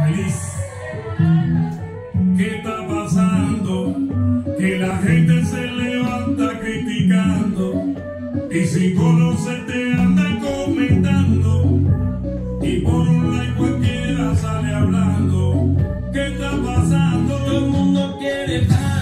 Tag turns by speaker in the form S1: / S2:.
S1: feliz. ¿Qué está pasando? Que la gente se levanta criticando y sin conocerte andan comentando y por un like cualquiera sale hablando. ¿Qué está pasando?
S2: Todo el mundo quiere